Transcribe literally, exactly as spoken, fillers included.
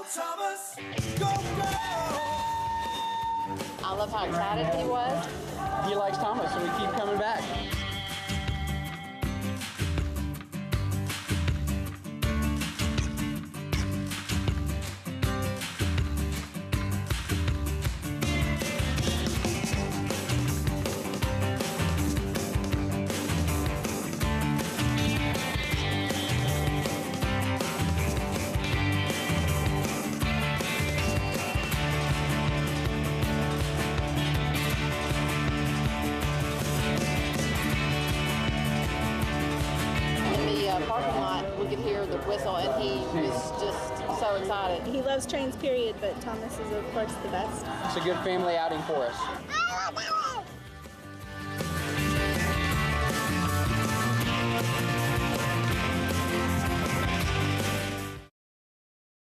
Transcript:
Thomas, go, go! I love how excited he was. He likes Thomas, so we keep coming back. Parking lot, we could hear the whistle, and he was just so excited. He loves trains, period, but Thomas is, of course, the best. It's a good family outing for us.